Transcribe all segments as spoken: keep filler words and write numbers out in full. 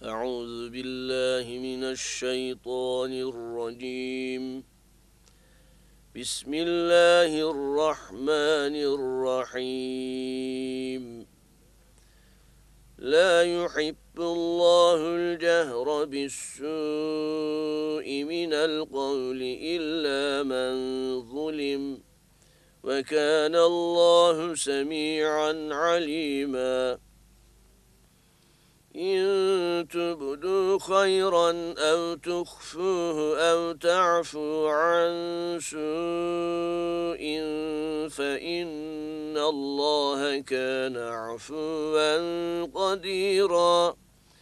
أعوذ بالله من الشيطان الرجيم. بسم الله الرحمن الرحيم. لا يحب الله الجهر بالسوء من القول إلا من ظلم، وكان الله سميعا عليما. إن تبدوا خيرا أو تخفوه أو تعفوا عن سوء فإن الله كان عفوا قديرا.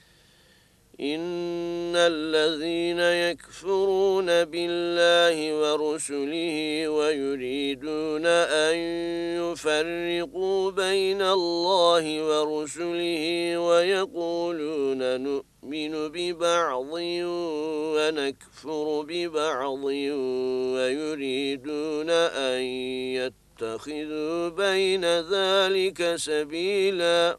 إن الذين يكفرون بالله ورسله ويريدون أن يفرقوا بين الله ورسله ويقولون نؤمن ببعض ونكفر ببعض ويريدون أن يتخذوا بين ذلك سبيلا،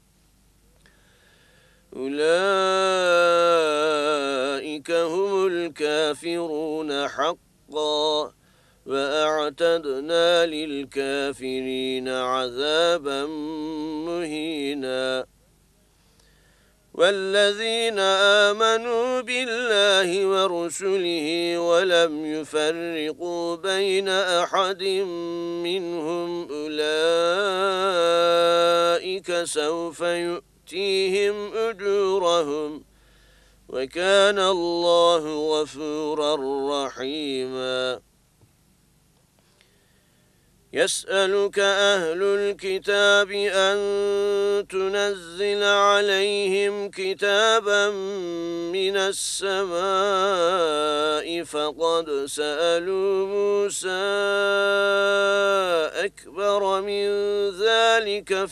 أولئك هم الكافرون حقا، وأعتدنا للكافرين عذابا مهينا. والذين آمنوا بالله ورسله ولم يفرقوا بين أحد منهم أولئك سوف يؤمنون يؤتيهم أجورهم، وكان الله غفورا رحيما. يسألك أهل الكتاب أن تنزل عليهم كتابا من السماء فقد سألوا موسى أكبر من ذلك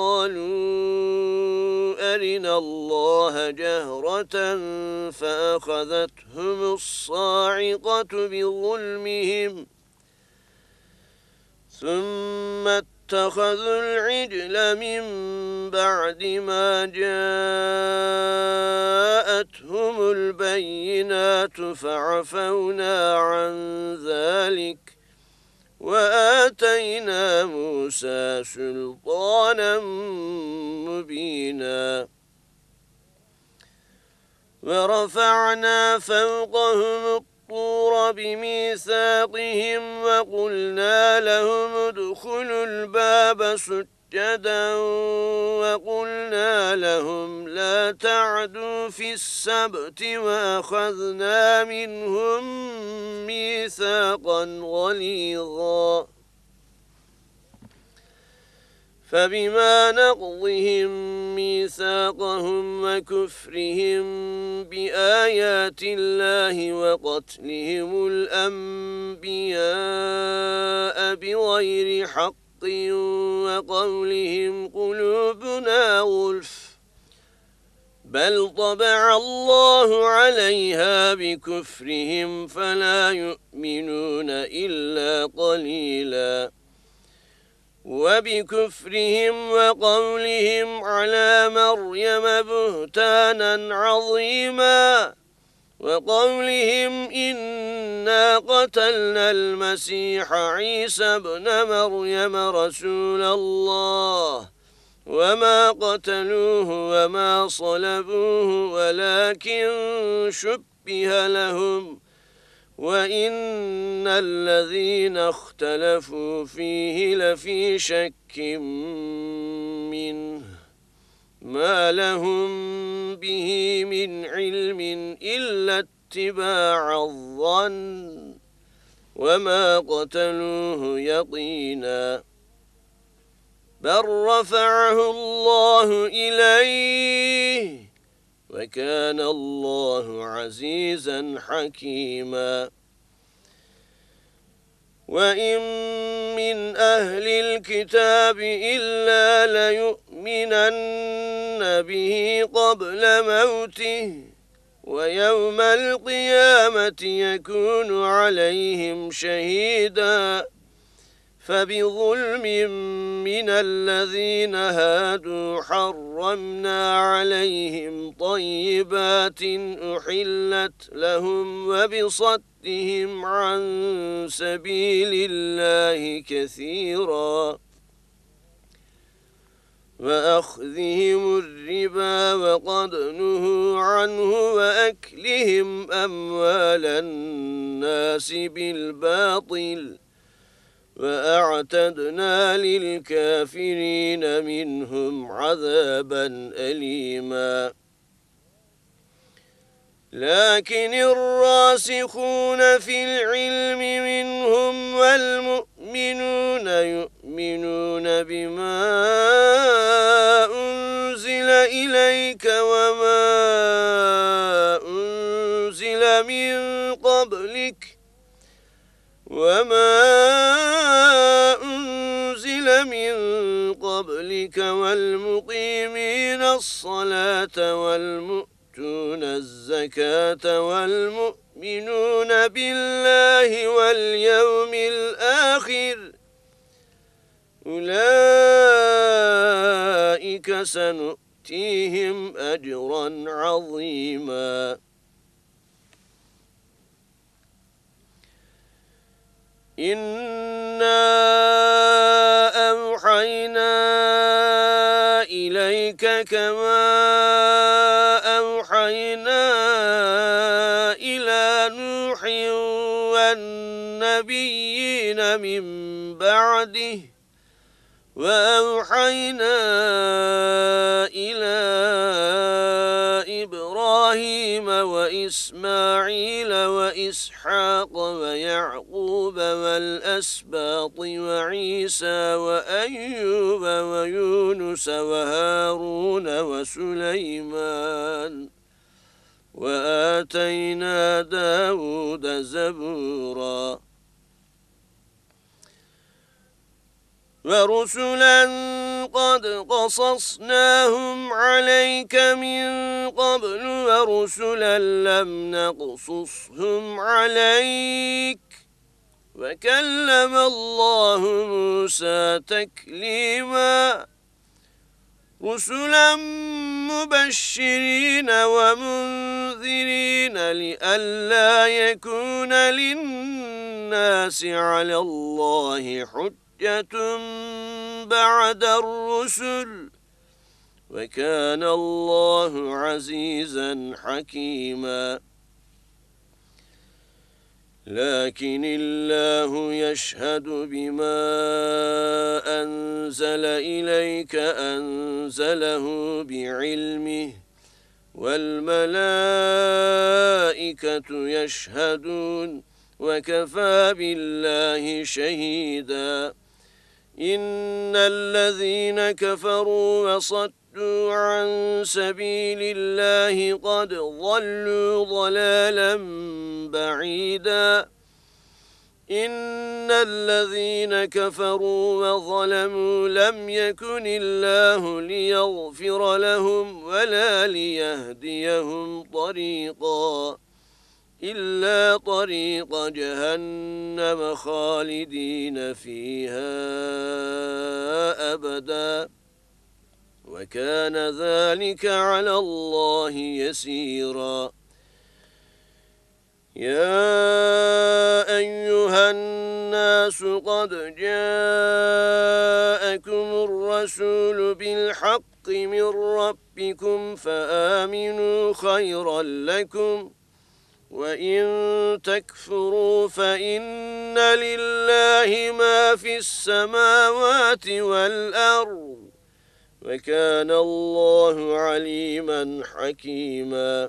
فقالوا أرنا الله جهرة فأخذتهم الصاعقة بظلمهم ثم اتخذوا العجل من بعد ما جاءتهم البينات فعفونا عن ذلك وآتينا موسى سلطانا مبينا. ورفعنا فوقهم الطور بميثاقهم وقلنا لهم ادخلوا الباب سجدا وقلنا لهم لا تعدوا في السبت وأخذنا منهم ميثاقا غليظا. فبما نقضهم ميثاقهم وكفرهم بآيات الله وقتلهم الأنبياء بغير حق وقولهم قلوبنا غلف بل طبع الله عليها بكفرهم فلا يؤمنون إلا قليلا. وبكفرهم وقولهم على مريم بهتانا عظيما وقولهم إنا قتلنا المسيح عيسى ابن مريم رسول الله وما قتلوه وما صلبوه ولكن شبه لهم وإن الذين اختلفوا فيه لفي شك منه ما لهم به من علم إلا اتباع الظن وما قتلوه يقينا بل رفعه الله إليه وكان الله عزيزا حكيما. وإن من أهل الكتاب إلا ليؤمنن به قبل موته ويوم القيامة يكون عليهم شهيدا فبظلم من الذين هادوا حرمنا عليهم طيبات أحلت لهم وبصدهم عن سبيل الله كثيرا وأخذهم الربا وقد نهوا عنه وأكلهم أموال الناس بالباطل وأعتدنا للكافرين منهم عذابا أليما لكن الراسخون في العلم منهم والمؤمنون يؤمنون بما أنزل إليك وما أنزل من قبلك وما أنزل من قبلك والمقيمين الصلاة والمؤتون الزكاة والمؤمنون بالله واليوم الآخر أولئك سنؤتيهم أجرا عظيما إنا أوحينا إليك كما أوحينا إلى نوح والنبيين من بعده وأوحينا إلى إبراهيم وإسماعيل وإسحاق ويعقوب والأسباط وعيسى وأيوب ويونس وهارون وسليمان وآتينا داود زبورا ورسلا قد قصصناهم عليك من قبل ورسلا لم نقصصهم عليك وكلم الله موسى تكليما رسلا مبشرين ومنذرين لئلا يكون للناس على الله حجة بعد الرسل وكان الله عزيزا حكيما لكن الله يشهد بما أنزل إليك أنزله بعلمه والملائكة يشهدون وكفى بالله شهيدا إن الذين كفروا وصدوا عن سبيل الله قد ضلوا ضلالا بعيدا إن الذين كفروا وظلموا لم يكن الله ليغفر لهم ولا ليهديهم طريقا إلا طريق جهنم خالدين فيها أبدا وكان ذلك على الله يسيرا يا أيها الناس قد جاءكم الرسول بالحق من ربكم فآمنوا خيرا لكم وإن تكفروا فإن لله ما في السماوات والأرض وكان الله عليما حكيما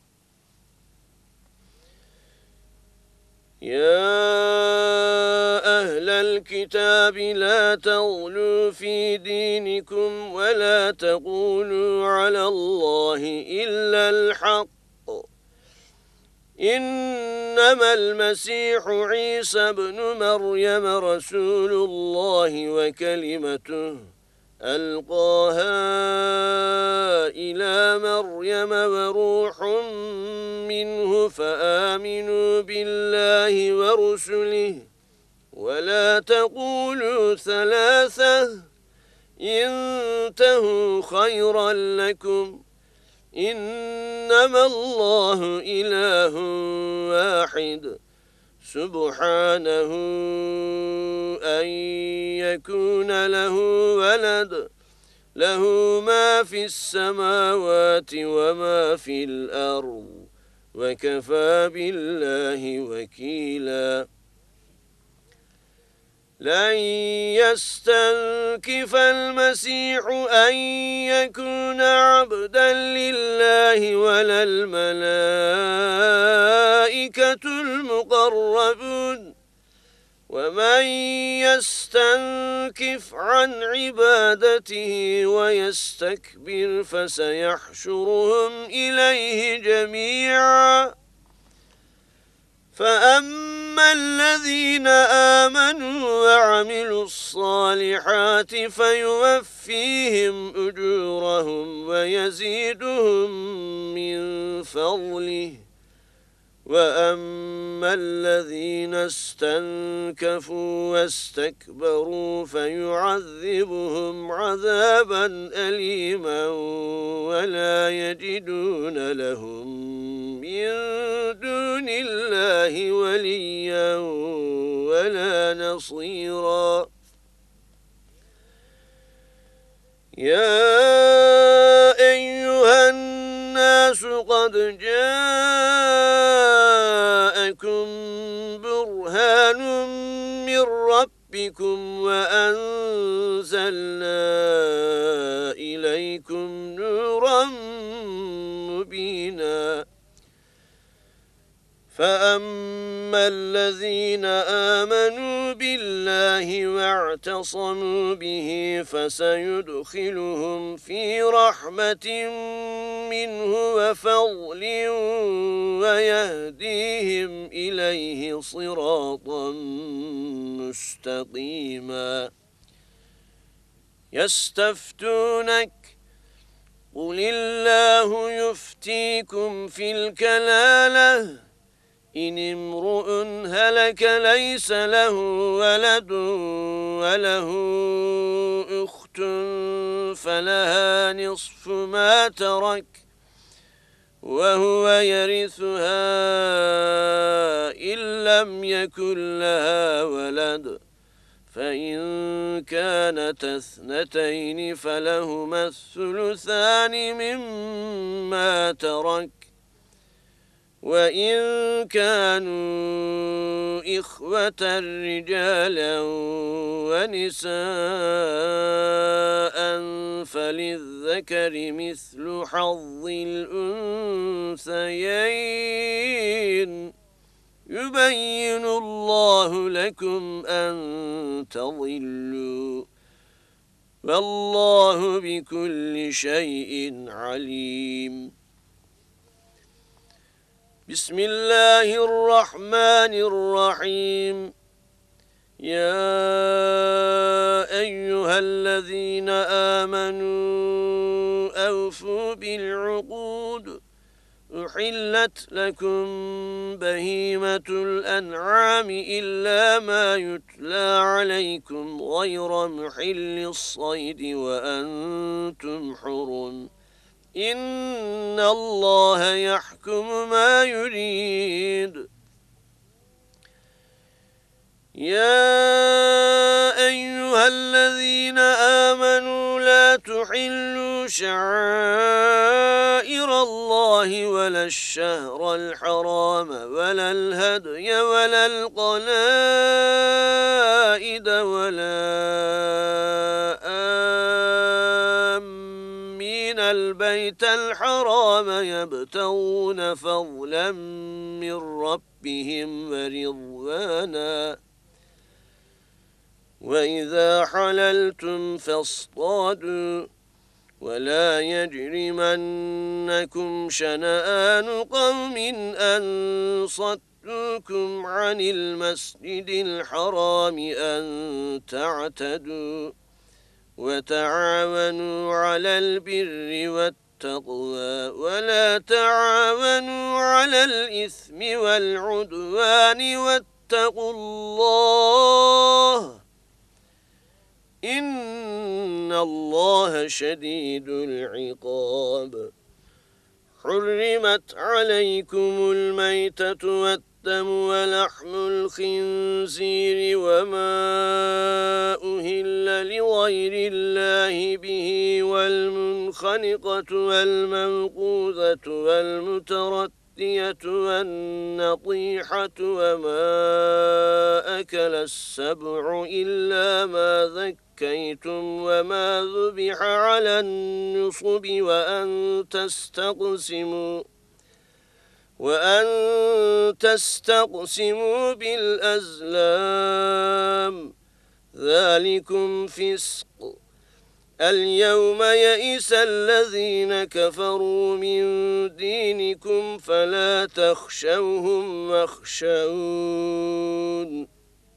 يا أهل الكتاب لا تغلوا في دينكم ولا تقولوا على الله إلا الحق إنما المسيح عيسى ابن مريم رسول الله وكلمته ألقاها إلى مريم وروح منه فآمنوا بالله ورسله ولا تقولوا ثلاثة انتهوا خيرا لكم إنما الله إله واحد سبحانه أن يكون له ولد له ما في السماوات وما في الأرض وكفى بالله وكيلا لن يستنكف المسيح أن يكون عبدا لله ولا الملائكة المقربون ومن يستنكف عن عبادته ويستكبر فسيحشرهم إليه جميعا فأما الذين آمنوا وعملوا الصالحات فيوفيهم أجورهم ويزيدهم من فضله وأما الذين استنكفوا واستكبروا فيعذبهم عذابا أليما ولا يجدون لهم من دون الله وليا ولا نصيرا يا أيها الناس قد جاءكم برهان من ربكم وأنزلنا إليكم نورا مبينا فأما الذين آمنوا بالله واعتصموا به فسيدخلهم في رحمة منه وفضل ويهديهم إليه صراطا مستقيما يستفتونك قل الله يفتيكم في الكلالة إن امرؤ هلك ليس له ولد وله أخت فلها نصف ما ترك وهو يرثها إن لم يكن لها ولد فإن كانت اثنتين فلهما الثلثان مما ترك وإن كانوا إخوة رجالا ونساء فللذكر مثل حظ الأنثيين يبين الله لكم أن تضلوا والله بكل شيء عليم بسم الله الرحمن الرحيم يا أيها الذين آمنوا أوفوا بالعقود أحلت لكم بهيمة الأنعام إلا ما يتلى عليكم غير محل الصيد وأنتم حرم إن الله يحكم ما يريد يا أيها الذين آمنوا لا تحلوا شعائر الله ولا الشهر الحرام ولا الهدي ولا القلائد ولا آمين البيت الحرام يبتغون فضلا من ربهم ورضوانا وإذا حللتم فاصطادوا ولا يجرمنكم شنآن قوم أن صدوكم عن المسجد الحرام أن تعتدوا وتعاونوا على البر والتقوى ولا تعاونوا على الإثم والعدوان واتقوا الله إن الله شديد العقاب. حرمت عليكم الميتة والدم ولحم الخنزير وما أهل لغير الله به والمنخنقة والموقوذة والمتردية والنطيحة وما أكل السبع إلا ما ذكيتم وما ذبح على النصب وأن تستقسموا وأن تستقسموا بالأزلام ذلكم فسق. اليوم يئس الذين كفروا من دينكم فلا تخشوهم واخشون.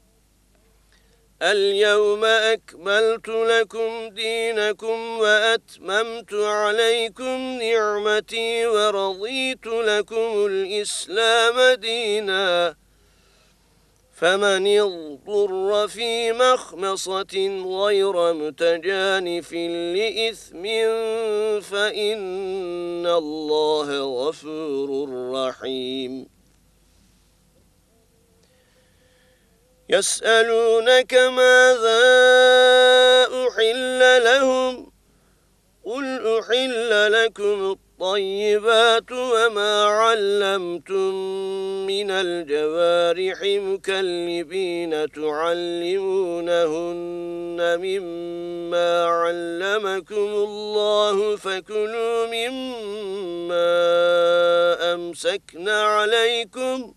اليوم أكملت لكم دينكم وأتممت عليكم نعمتي ورضيت لكم الإسلام دينا. فمن اضطر في مخمصة غير متجانف لإثم فإن الله غفور رحيم. يسألونك ماذا أحل لهم قل أحل لكم الطيبات وما علمتم من الجوارح مكلبين تعلمونهن مما علمكم الله فكلوا مما أمسكن عليكم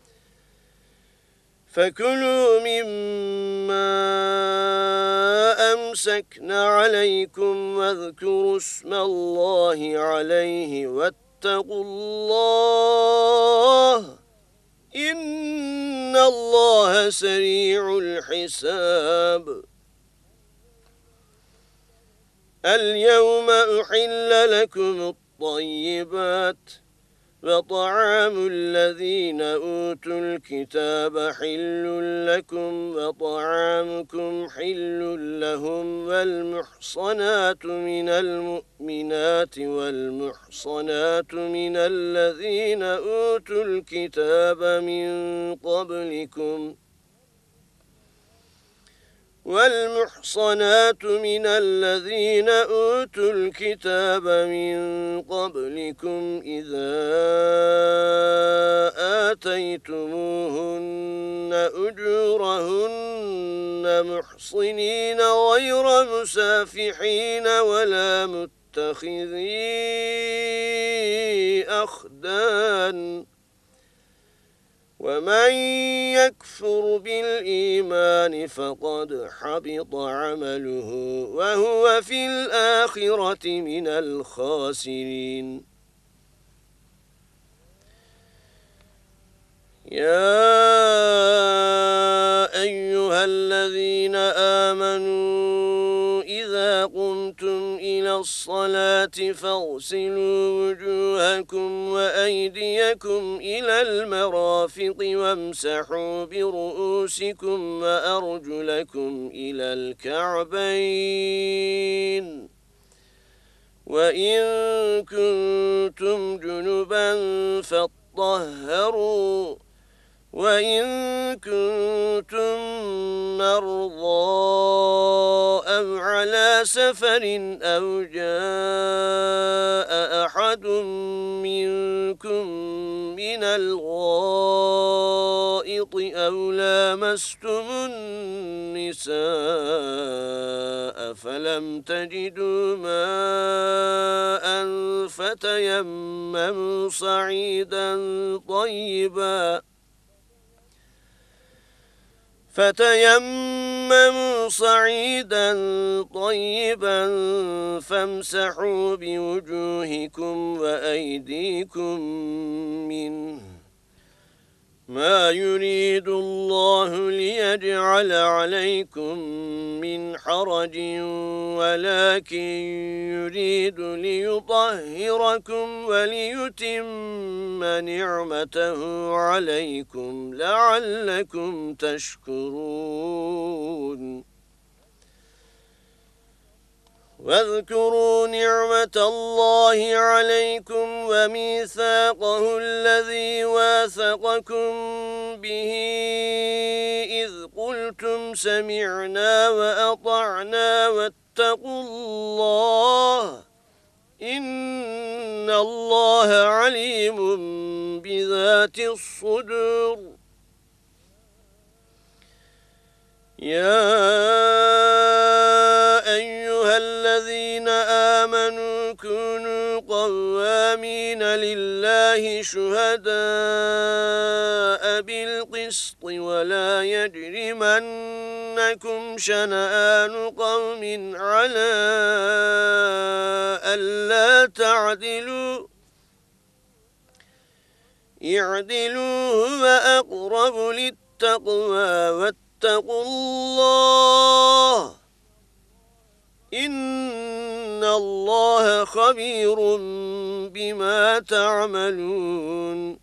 فكلوا مما أمسكن عليكم واذكروا اسم الله عليه واتقوا الله إن الله سريع الحساب. اليوم أحل لكم الطيبات وطعام الذين أوتوا الكتاب حل لكم وطعامكم حل لهم والمحصنات من المؤمنات والمحصنات من الذين أوتوا الكتاب من قبلكم والمحصنات من الذين أوتوا الكتاب من قبلكم إذا آتيتموهن أجورهن محصنين غير مسافحين ولا متخذي أخدان. ومن يكفر بالإيمان فقد حبط عمله وهو في الآخرة من الخاسرين. يا أيها الذين آمنوا إذا قمتم إلى الصلاة فاغسلوا وجوهكم وأيديكم إلى المرافق وامسحوا برؤوسكم وأرجلكم إلى الكعبين وإن كنتم جنبا فاطهروا وإن كنتم مرضى أو على سفر أو جاء أحد منكم من الغائط أو لامستم النساء فلم تجدوا ماء فتيمموا صعيدا طيبا فتيمموا صعيدا طيبا فامسحوا بوجوهكم وأيديكم منه ما يريد الله ليجعل عليكم من حرج ولكن يريد ليطهركم وليتم نعمته عليكم لعلكم تشكرون. واذكروا نعمة الله عليكم وميثاقه الذي واثقكم به إذ قلتم سمعنا وأطعنا واتقوا الله إن الله عليم بذات الصدور. يا أيها الذين آمنوا كونوا قوامين لله شهداء بالقسط ولا يجرمنكم شنآن قوم على ألا تعدلوا اعدلوا هو أقرب للتقوى واتقوا الله إن الله خبير بما تعملون.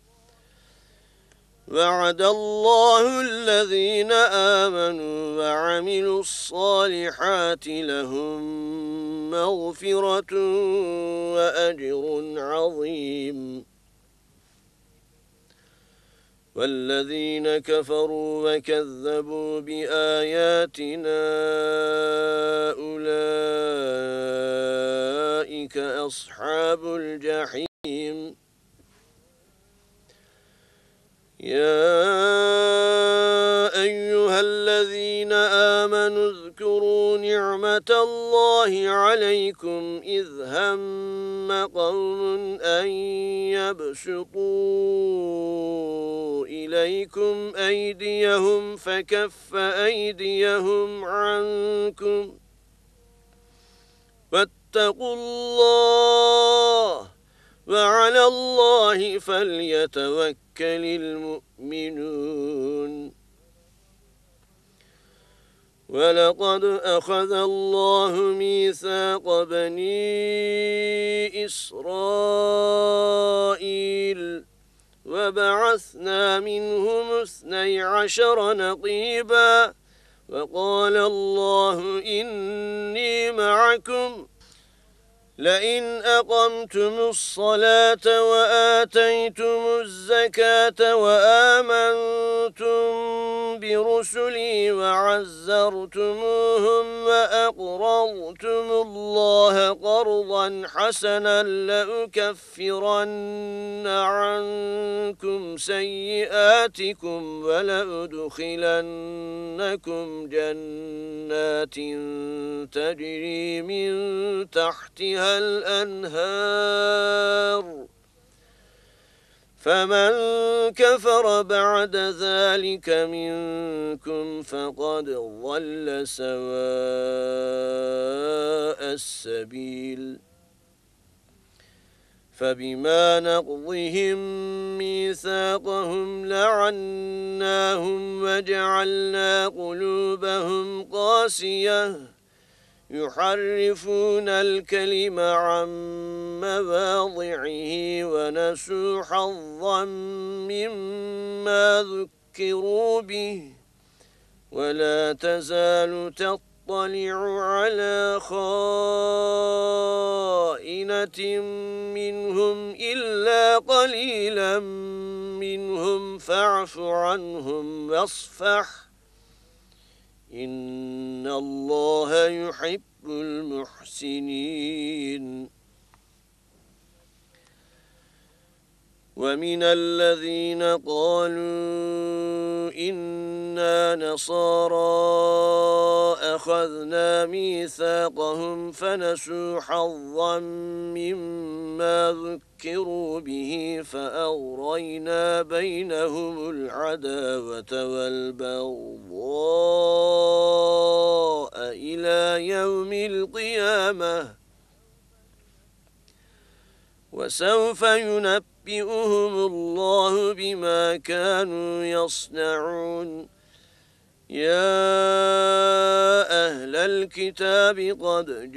وعد الله الذين آمنوا وعملوا الصالحات لهم مغفرة وأجر عظيم. والذين كفروا وكذبوا بآياتنا أولئك أصحاب الجحيم. يا أيها الذين آمنوا اذكروا نعمة الله عليكم إذ هم قوم أن يبسطوا إليكم أيديهم فكف أيديهم عنكم واتقوا الله وعلى الله فليتوكل المؤمنون. ولقد أخذ الله ميثاق بني إسرائيل وبعثنا منهم اثني عشر نقيبا وقال الله إني معكم لئن أقمتم الصلاة وآتيتم الزكاة وآمنتم برسلي وعزرتموهم وأقرضتم الله قرضا حسنا لأكفرن عنكم سيئاتكم ولأدخلنكم جنات تجري من تحتها الأنهار فمن كفر بعد ذلك منكم فقد ضل سواء السبيل. فبما نقضهم ميثاقهم لعناهم وجعلنا قلوبهم قاسية يحرفون الكلم عن مواضعه ونسوا حظا مما ذكروا به ولا تزال تطلع على خائنة منهم إلا قليلا منهم فاعف عنهم واصفح إن الله يحب المحسنين. ومن الذين قالوا إنا نصارى أخذنا ميثاقهم فنسوا حظا مما ذكروا به فأغرينا بينهم العداوة والبغضاء إلى يوم القيامة وسوف ينبئهم الله بما كانوا يصنعون. يا أهل الكتاب قد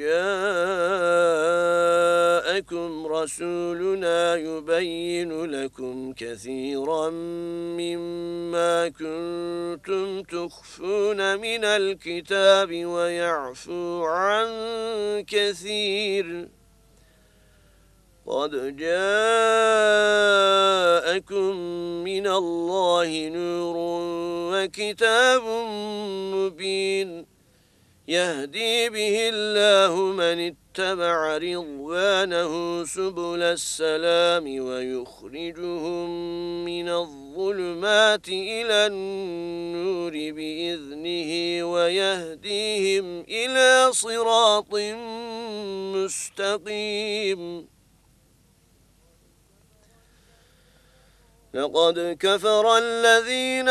جاءكم رسولنا يبين لكم كثيرا مما كنتم تخفون من الكتاب ويعفو عن كثير قد جاءكم من الله نور وكتاب مبين يهدي به الله من اتبع رضوانه سبل السلام ويخرجهم من الظلمات إلى النور بإذنه ويهديهم إلى صراط مستقيم لقد كفر الذين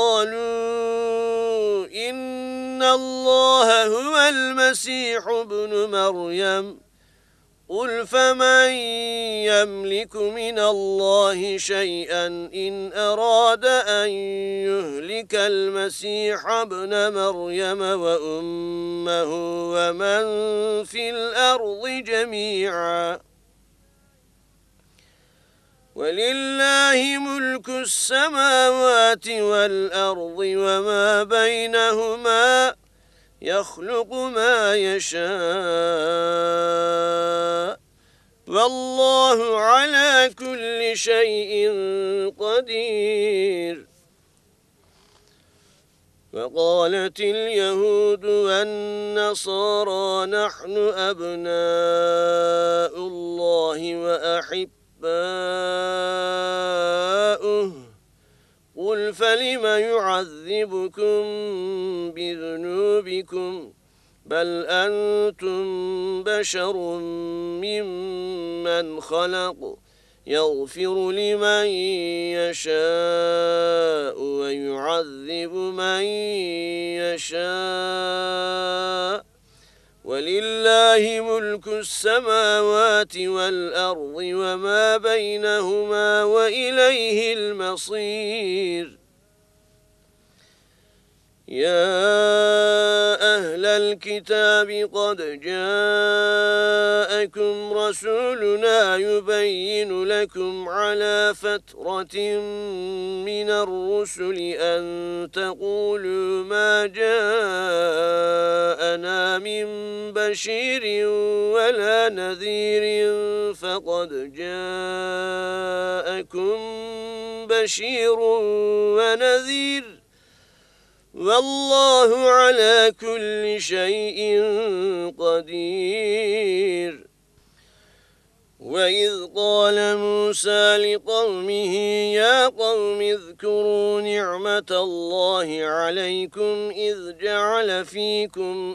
قالوا إن الله هو المسيح ابن مريم قل فمن يملك من الله شيئا إن أراد أن يهلك المسيح ابن مريم وأمه ومن في الأرض جميعا ولله ملك السماوات والأرض وما بينهما يخلق ما يشاء والله على كل شيء قدير وقالت اليهود والنصارى نحن أبناء الله وأحباؤه قل فلم يعذبكم بذنوبكم بل أنتم بشر ممن خلق يغفر لمن يشاء ويعذب من يشاء ولله ملك السماوات والأرض وما بينهما وإليه المصير يا أهل الكتاب قد جاءكم رسولنا يبين لكم على فترة من الرسل أن تقولوا ما جاءنا من بشير ولا نذير فقد جاءكم بشير ونذير والله على كل شيء قدير وإذ قال موسى لقومه يا قوم اذكروا نعمة الله عليكم إذ جعل فيكم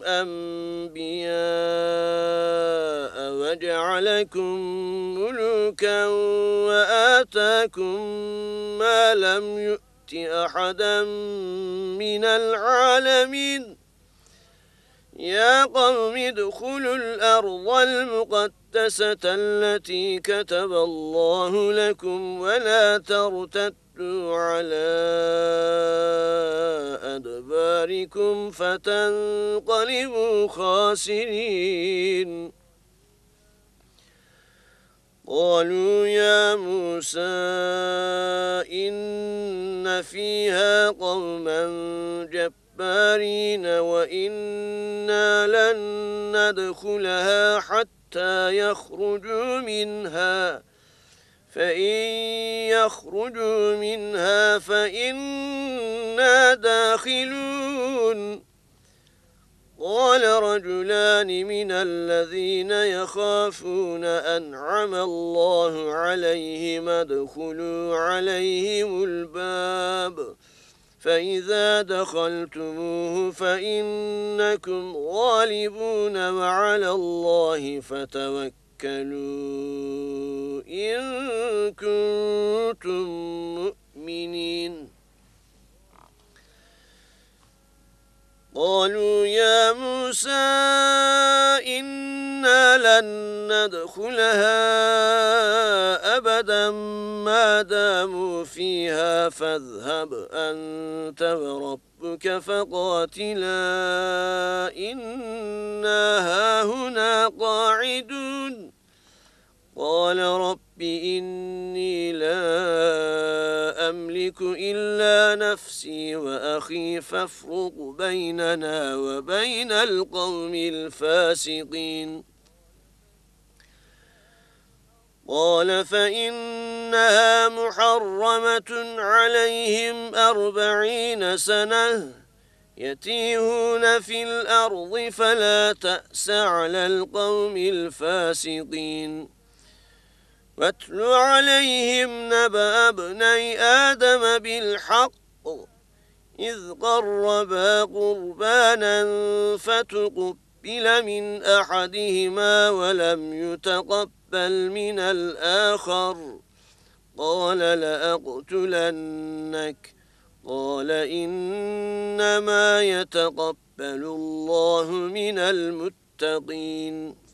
أنبياء وجعلكم ملوكا وآتاكم ما لم يؤت أحدا من العالمين يا قوم ادخلوا الأرض المقدسة التي كتب الله لكم ولا ترتدوا على أدباركم فتنقلبوا خاسرين قالوا يا موسى إن فيها قوما جبارين وإنا لن ندخلها حتى يخرجوا منها فإن يخرجوا منها فإنا داخلون قال رجلان من الذين يخافون أنعم الله عليهم ادخلوا عليهم الباب فإذا دخلتموه فإنكم غالبون وعلى الله فتوكلوا إن كنتم مؤمنين قالوا يا موسى إنا لن ندخلها أبدا ما داموا فيها فاذهب أنت وربك منك فقاتلا إنا هاهنا قاعدون قال رب إني لا أملك إلا نفسي وأخي فافرق بيننا وبين القوم الفاسقين قال فإنها محرمة عليهم أربعين سنة يتيهون في الأرض فلا تأس على القوم الفاسقين واتل عليهم نبأ ابني آدم بالحق إذ قربا قربانا فتقبل من أحدهما ولم يتقبل من الآخر قال لأقتلنك قال إنما يتقبل الله من المتقين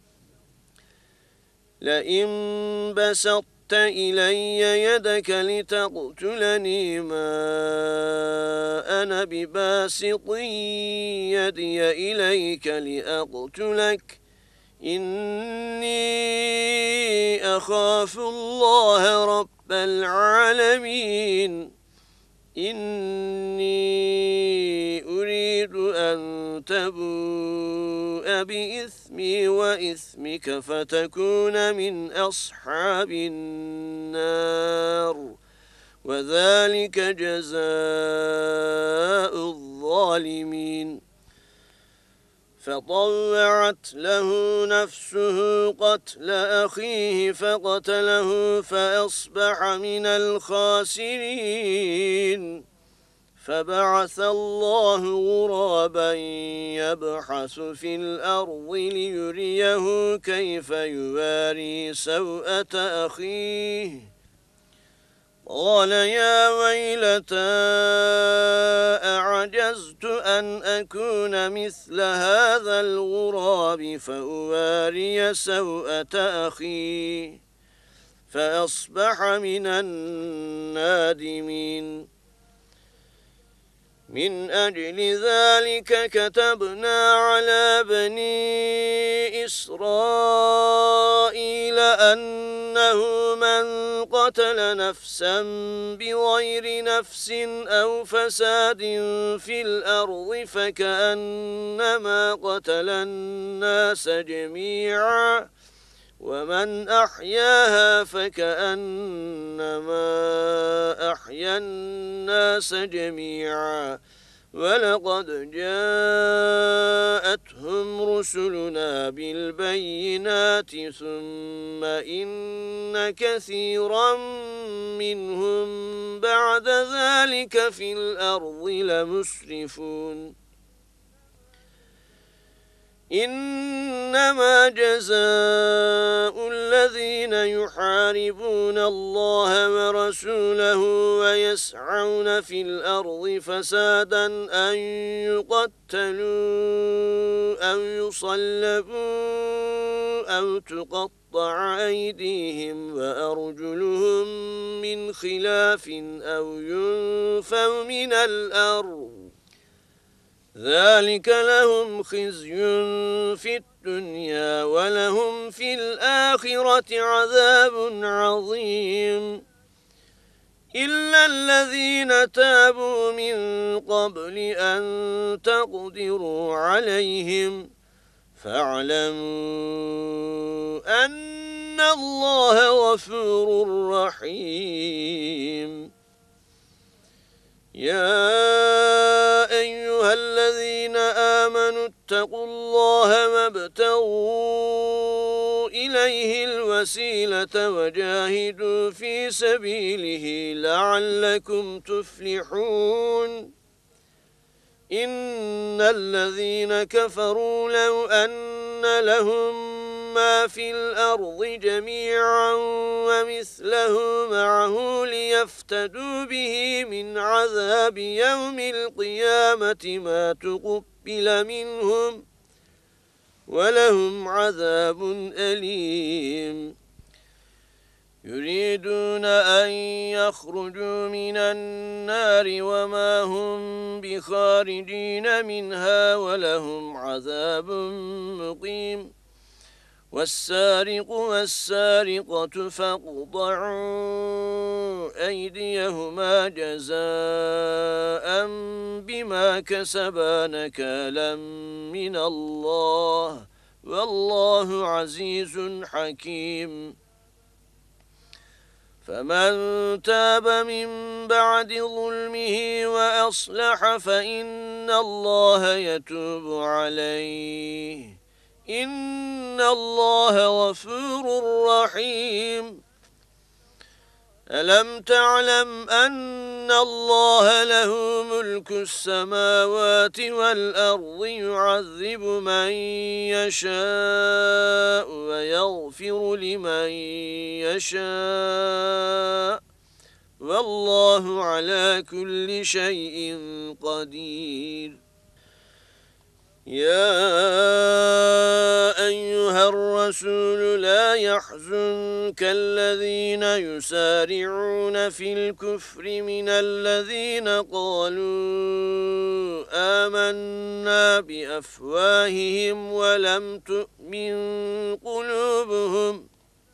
لئن بسطت إلي يدك لتقتلني ما أنا بباسط يدي إليك لأقتلك إني أخاف الله رب العالمين إني أريد أن تبوء بإثمي وإثمك فتكون من أصحاب النار وذلك جزاء الظالمين فطوعت له نفسه قتل أخيه فقتله فأصبح من الخاسرين فبعث الله غرابا يبحث في الأرض ليريه كيف يواري سوءة أخيه قال يا ويلتى أعجزت أن أكون مثل هذا الغراب فأواري سوءة أخي فأصبح من النادمين من أجل ذلك كتبنا على بني إسرائيل أنه من قتل نفسا بغير نفس أو فساد في الأرض فكأنما قتل الناس جميعا ومن أحياها فكأنما أحيا الناس جميعا ولقد جاءتهم رسلنا بالبينات ثم إن كثيرا منهم بعد ذلك في الأرض لمسرفون إنما جزاء الذين يحاربون الله ورسوله ويسعون في الأرض فسادا أن يقتلوا أو يصلبوا أو تقطع أيديهم وأرجلهم من خلاف أو ينفوا من الأرض ذلك لهم خزي في الدنيا ولهم في الآخرة عذاب عظيم إلا الذين تابوا من قبل أن تقدروا عليهم فاعلموا أن الله غفور رحيم يا أيها الذين آمنوا اتقوا الله وابتغوا إليه الوسيلة وجاهدوا في سبيله لعلكم تفلحون إن الذين كفروا لو أن لهم ما في الأرض جميعا ومثله معه ليفتدوا به من عذاب يوم القيامة ما تقبل منهم ولهم عذاب أليم يريدون أن يخرجوا من النار وما هم بخارجين منها ولهم عذاب مقيم والسارق والسارقة فاقطعوا أيديهما جزاء بما كسبا نكالا من الله والله عزيز حكيم فمن تاب من بعد ظلمه وأصلح فإن الله يتوب عليه إن الله غفور رحيم ألم تعلم أن الله له ملك السماوات والأرض يعذب من يشاء ويغفر لمن يشاء والله على كل شيء قدير يا أيها الرسول لا يحزنك الذين يسارعون في الكفر من الذين قالوا آمنا بأفواههم ولم تؤمن قلوبهم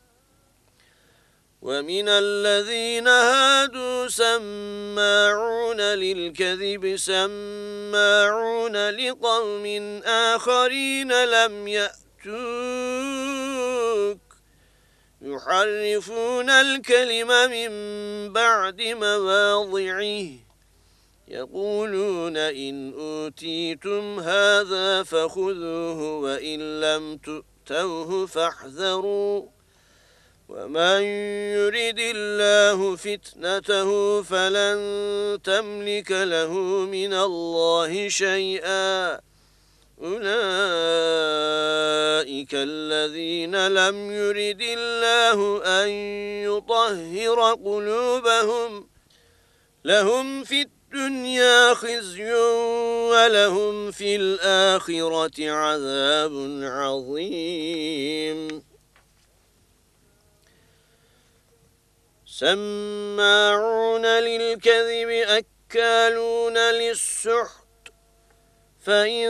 ومن الذين هادوا سماعون للكذب سماعون لقوم آخرين لم يأتوك يحرفون الكلم من بعد مواضعه يقولون إن أوتيتم هذا فخذوه وإن لم تؤتوه فاحذروا ومن يرد الله فتنته فلن تملك له من الله شيئا أولئك الذين لم يرد الله أن يطهر قلوبهم لهم في الدنيا خزي ولهم في الآخرة عذاب عظيم سماعون للكذب أكالون للسحت فإن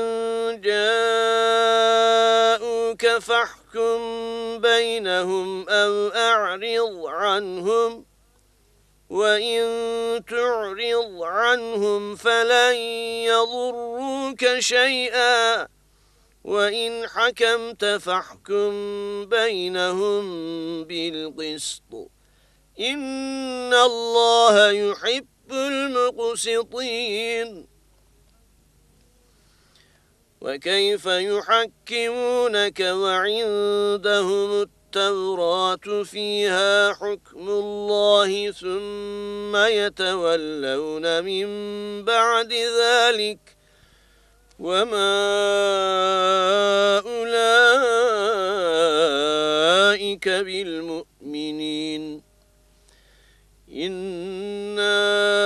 جاءوك فاحكم بينهم أو أعرض عنهم وإن تعرض عنهم فلن يضروك شيئا وإن حكمت فاحكم بينهم بالقسط إن الله يحب المقسطين وكيف يحكمونك وعندهم التوراة فيها حكم الله ثم يتولون من بعد ذلك وما أولئك بالمؤمنين إنا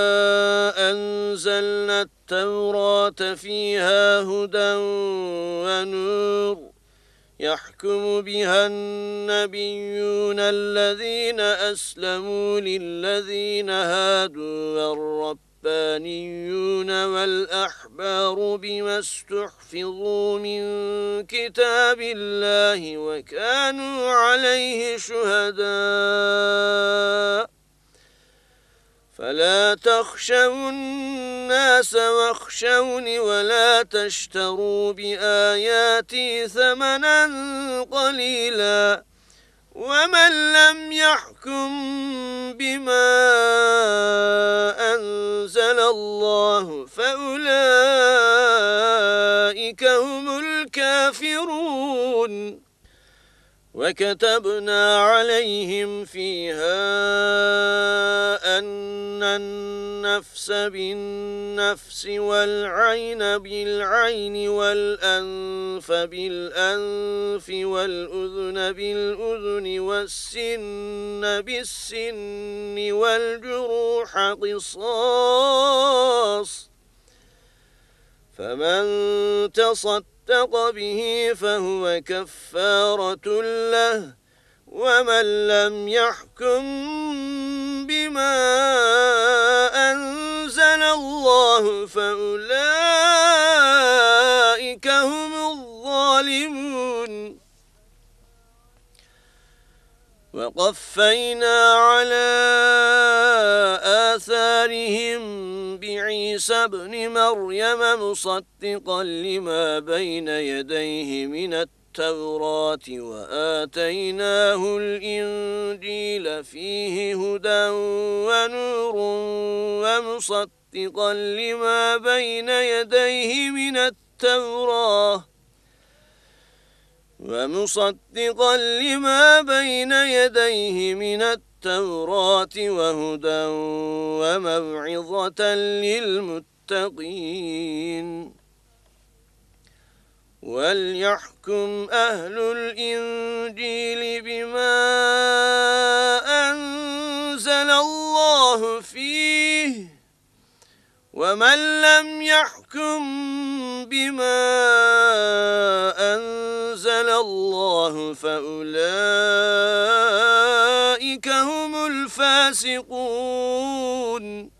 أنزلنا التوراة فيها هدى ونور يحكم بها النبيون الذين أسلموا للذين هادوا والربانيون والأحبار بما استحفظوا من كتاب الله وكانوا عليه شهداء فلا تخشوا الناس واخشوني ولا تشتروا بآياتي ثمنا قليلا ومن لم يحكم بما أنزل الله فأولئك هم الكافرون وكتبنا عليهم فيها أن النفس بالنفس والعين بالعين والأنف بالأنف والأذن بالأذن والسن بالسن والجروح قصاص فمن تصدق به فهو كفارة له ومن لم يحكم بما أنزل الله فأولئك هم الظالمون. وقفينا على آثارهم بعيسى ابن مريم مصدقا لما بين يديه من التوراة وآتيناه الإنجيل فيه هدى ونور ومصدقا لما بين يديه من التوراة ومصدقا لما بين يديه من التوراة وهدى وموعظة للمتقين. وليحكم أهل الإنجيل بما أنزل الله فيه ومن لم يحكم بما أنزل الله فأولئك هم الفاسقون.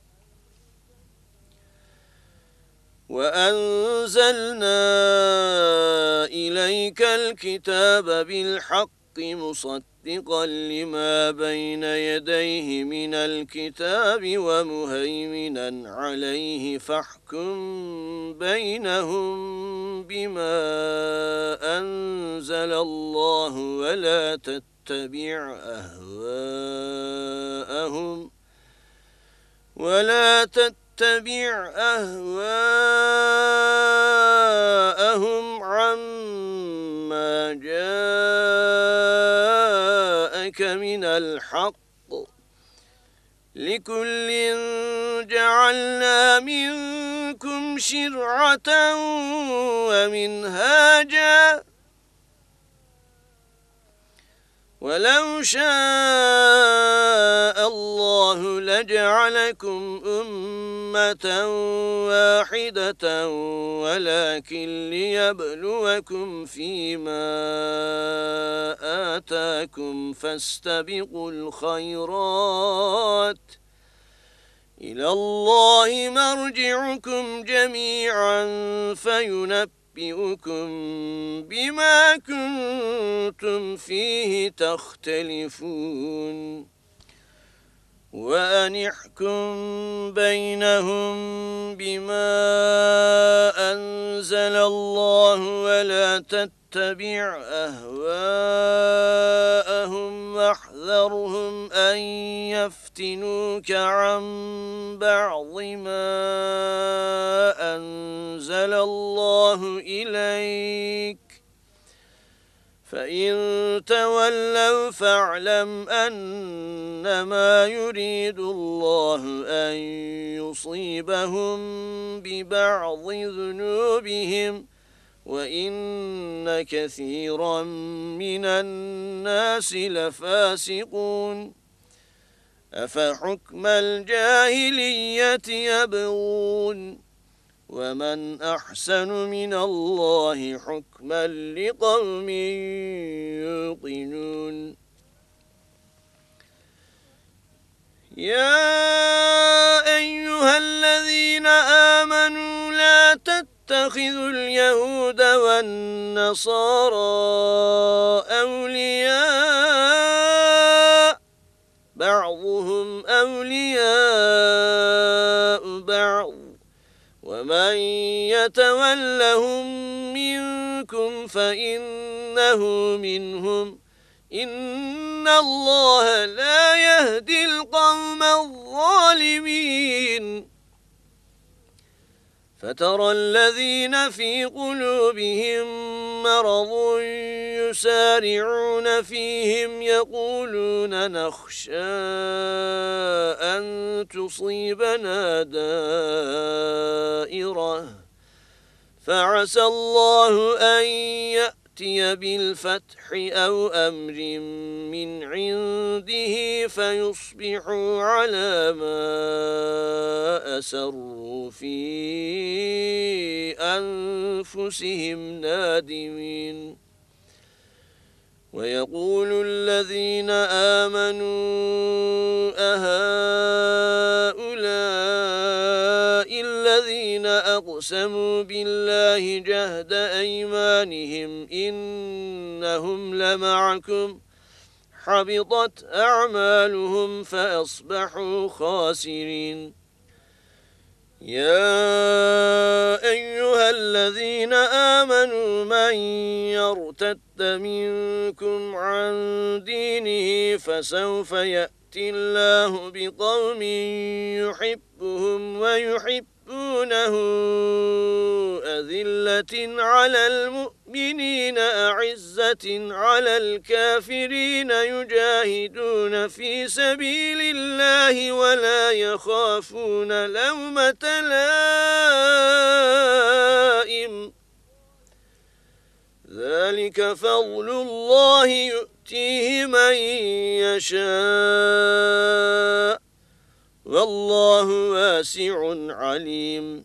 وأنزلنا إليك الكتاب بالحق مصدقا لما بين يديه من الكتاب ومهيمنا عليه فاحكم بينهم بما أنزل الله ولا تتبع أهواءهم ولا تتبع أهواءهم عما جاءك من الحق لكل جعلنا منكم شرعة ومنهاجا ولو شاء الله لجعلكم أمة واحدة ولكن ليبلوكم فيما آتاكم فاستبقوا الخيرات إلى الله مرجعكم جميعا فينبئكم بما كنتم فيه تختلفون. وأن احكم بينهم بما أنزل الله ولا تتبع أهواءهم واحذرهم أن يفتنوك عن بعض ما أنزل الله إليك فإن تولوا فاعلم أنما يريد الله أن يصيبهم ببعض ذنوبهم وإن كثيرا من الناس لفاسقون. أفحكم الجاهلية يبغون ومن أحسن من الله حكما لقوم يوقنون. يا أيها الذين آمنوا لا تتخذوا اليهود والنصارى أولياء بعضهم أولياء بعض ومن يتولهم منكم فإنه منهم إن الله لا يهدي القوم الظالمين. فترى الذين في قلوبهم مرض يسارعون فيهم يقولون نخشى أن تصيبنا دائرة فعسى الله أن يأتي بالفتح أو أمر من عنده فيصبحوا على ما أسروا في أنفسهم نادمين. ويقول الذين آمنوا أهؤلاء الذين أقسموا بالله جهد أيمانهم إنهم لمعكم حبطت أعمالهم فأصبحوا خاسرين. يا أيها الذين آمنوا من يرتد منكم عن دينه فسوف يأتي الله بقوم يحبهم ويحبونه أذلة على المؤمنين أعزة على الكافرين يجاهدون في سبيل الله ولا يخافون لومة لائم ذلك فضل الله يؤتيه من يشاء والله واسع عليم.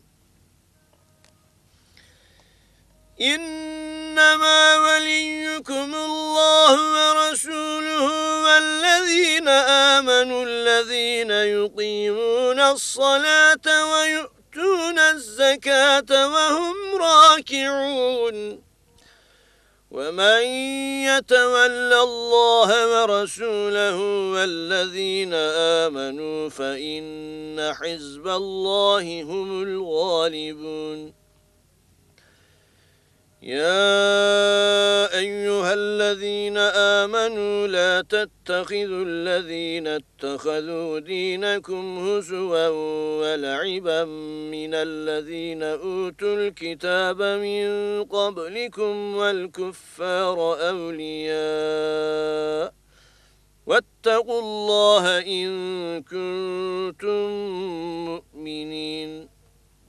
إنما وليكم الله ورسوله والذين آمنوا الذين يقيمون الصلاة ويؤتون الزكاة وهم راكعون ومن يتول الله ورسوله والذين آمنوا فإن حزب الله هم الغالبون. يا أيها الذين آمنوا لا تتخذوا الذين اتخذوا دينكم هزوا ولعبا من الذين أوتوا الكتاب من قبلكم والكفار أولياء واتقوا الله إن كنتم مؤمنين.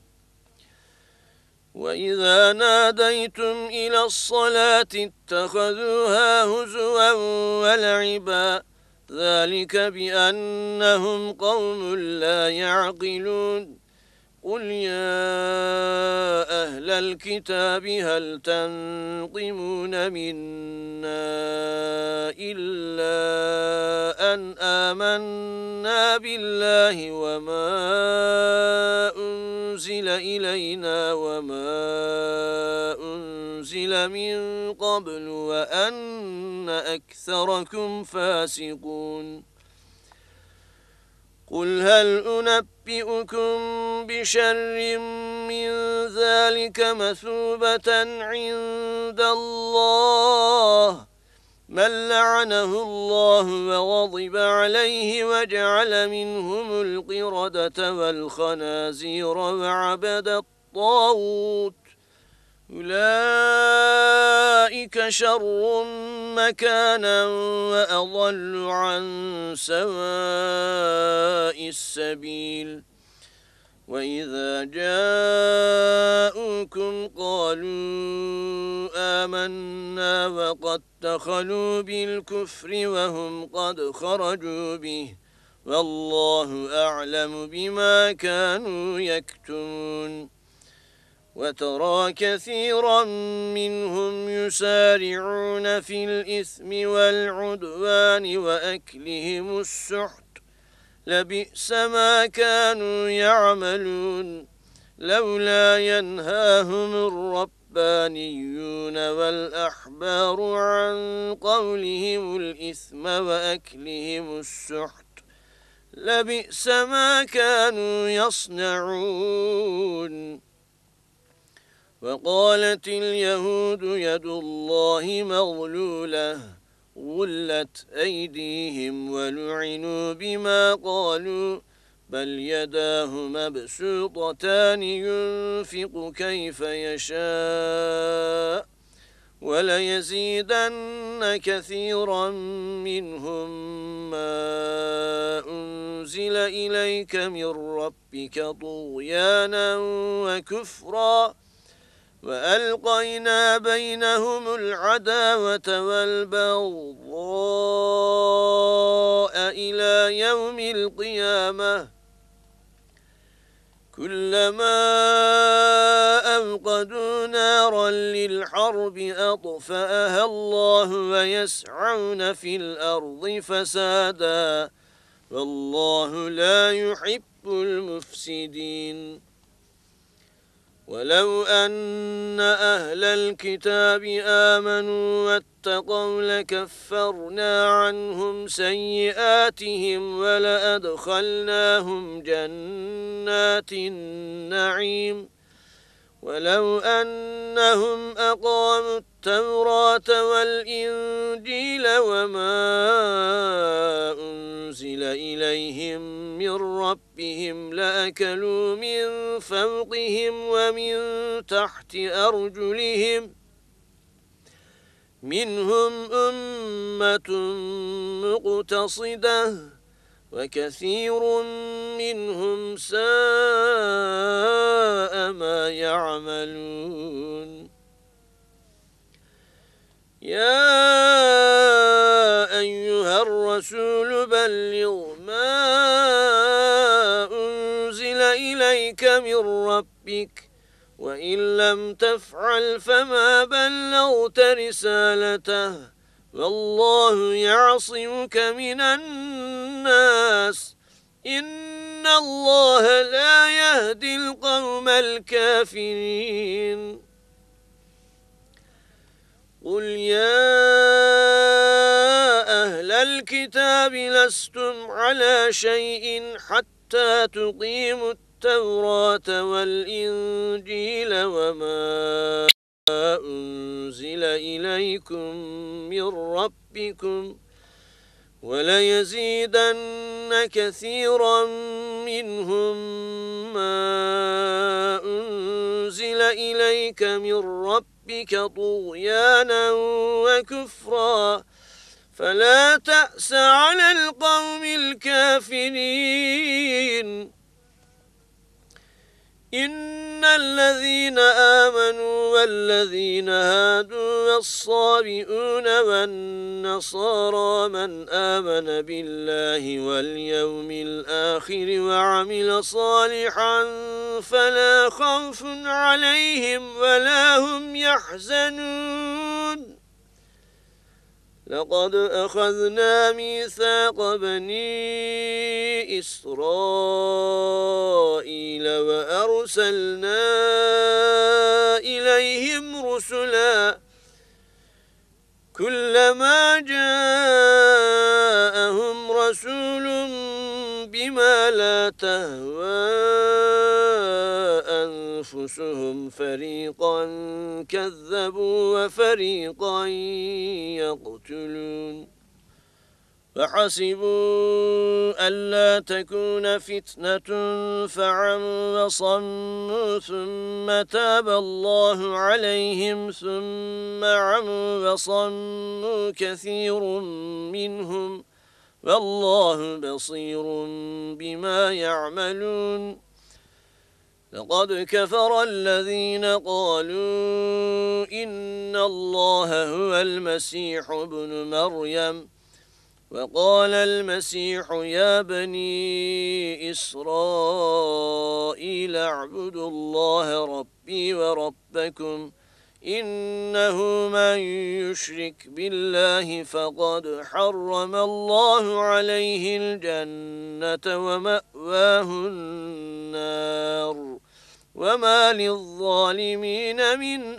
وإذا ناديتم إلى الصلاة اتخذوها هزوا ولعبا ذلك بأنهم قوم لا يعقلون. قل يا أهل الكتاب هل تنقمون منا إلا أن آمنا بالله وما أنزل إلينا وما أنزل من قبل وأن أكثركم فاسقون. قل هل أنبئكم بشر من ذلك مثوبة عند الله من لعنه الله وغضب عليه وجعل منهم القردة والخنازير وعبد الطاغوت أولئك شر مكانا وأضل عن سواء السبيل. وإذا جاءوكم قالوا آمنا وقد دخلوا بالكفر وهم قد خرجوا به والله أعلم بما كانوا يكتمون. وترى كثيرا منهم يسارعون في الإثم والعدوان وأكلهم السحت لبئس ما كانوا يعملون. لولا ينهاهم الربانيون والأحبار عن قولهم الإثم وأكلهم السحت لبئس ما كانوا يصنعون. وقالت اليهود يد الله مغلولة غلت أيديهم ولعنوا بما قالوا بل يداه مبسوطتان ينفق كيف يشاء وليزيدن كثيرا منهم ما أنزل إليك من ربك طغيانا وكفرا وألقينا بينهم العداوة والبغضاء إلى يوم القيامة كلما أوقدوا نارا للحرب أطفأها الله ويسعون في الأرض فسادا والله لا يحب المفسدين ولو أن أهل الكتاب آمنوا واتقوا لكفرنا عنهم سيئاتهم ولأدخلناهم جنات النعيم ولو أنهم أقاموا التوراة والإنجيل وما أنزل إليهم من ربهم لأكلوا من فوقهم ومن تحت أرجلهم منهم أمة مقتصدة وكثير منهم ساء ما يعملون يا أيها الرسول بلغ ما أنزل إليك من ربك وإن لم تفعل فما بلغت رسالته والله يعصمك من الناس إن الله لا يهدي القوم الكافرين قل يا أهل الكتاب لستم على شيء حتى تقيموا التوراة والإنجيل وما أنزل إليكم من ربكم وليزيدن كثيرا منهم ما أنزل إليك من ربك طغيانا وكفرا فلا تأس على القوم الكافرين إن الذين آمنوا والذين هادوا والصابئون والنصارى من آمن بالله واليوم الآخر وعمل صالحا فلا خوف عليهم ولا هم يحزنون لقد أخذنا ميثاق بني إسرائيل وأرسلنا إليهم رسلا كلما جاءهم رسول بما لا تهوى أنفسهم فريقا كذبوا وفريقا يقتلون فحسبوا ألا تكون فتنة فعموا وصموا ثم تاب الله عليهم ثم عموا وصموا كثير منهم والله بصير بما يعملون لقد كفر الذين قالوا إن الله هو المسيح ابن مريم وقال المسيح يا بني إسرائيل اعبدوا الله ربي وربكم إنه من يشرك بالله فقد حرم الله عليه الجنة ومأواه النار وما للظالمين من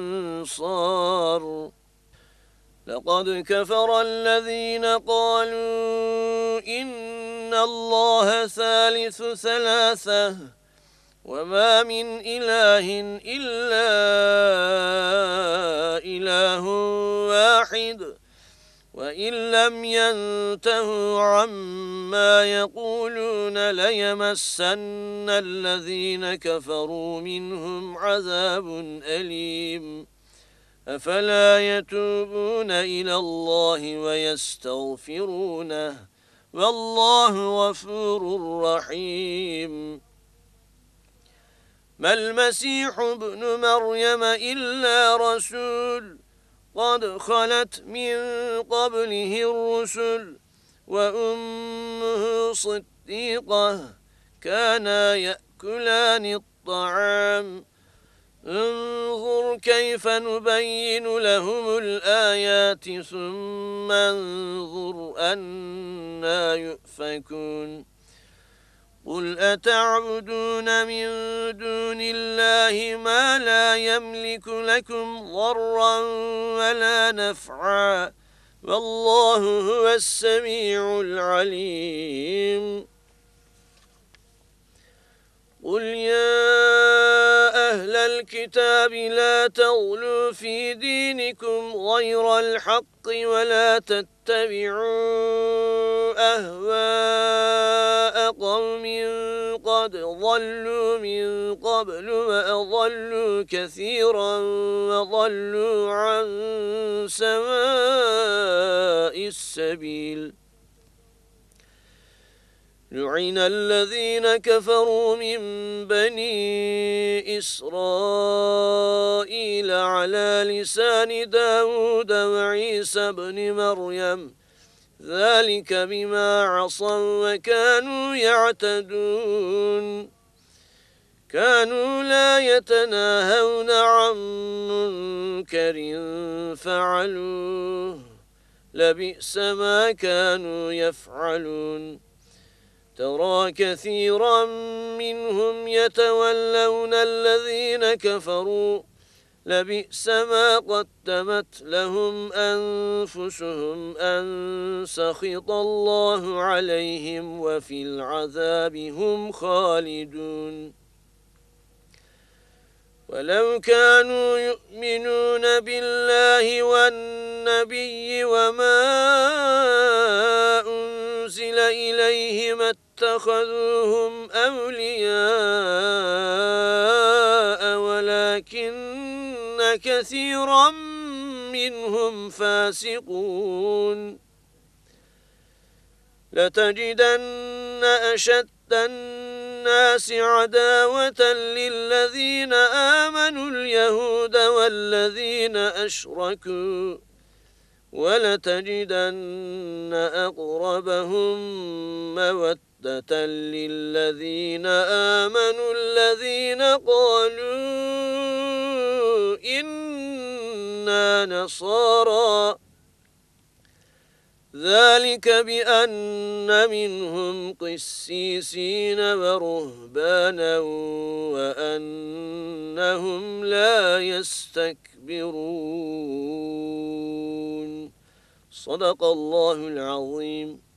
أنصار لقد كفر الذين قالوا إن الله ثالث ثلاثة وما من إله إلا إله واحد وإن لم ينتهوا عما يقولون ليمسن الذين كفروا منهم عذاب أليم أفلا يتوبون إلى الله ويستغفرونه والله غفور رحيم ما المسيح ابن مريم إلا رسول قد خلت من قبله الرسل وأمه صديقة كانا يأكلان يأكلان الطعام انظر كيف نبين لهم الآيات ثم انظر أنى يؤفكون قل أتعبدون من دون الله ما لا يملك لكم ضرا ولا نفعا والله هو السميع العليم قل يا أهل الكتاب لا تغلوا في دينكم غير الحق ولا تتبعوا أهواء قوم قد ضلوا من قبل وأضلوا كثيرا وضلوا عن سواء السبيل لعن الذين كفروا من بني إسرائيل على لسان داود وعيسى بن مريم ذلك بما عصوا وكانوا يعتدون كانوا لا يتناهون عن منكر فعلوه لبئس ما كانوا يفعلون ترى كثيرا منهم يتولون الذين كفروا لبئس ما قدمت لهم أنفسهم أن سخط الله عليهم وفي العذاب هم خالدون ولو كانوا يؤمنون بالله والنبي وما أنزل إليه ما اتخذوهم أولياء ولكن كثيرا منهم فاسقون لتجدن أشد الناس عداوة للذين آمنوا اليهود والذين أشركوا ولتجدن أقربهم مودة للذين آمنوا الذين قالوا إنا نصارى ذلك بأن منهم قسيسين ورهبانا وأنهم لا يستكبرون صدق الله العظيم.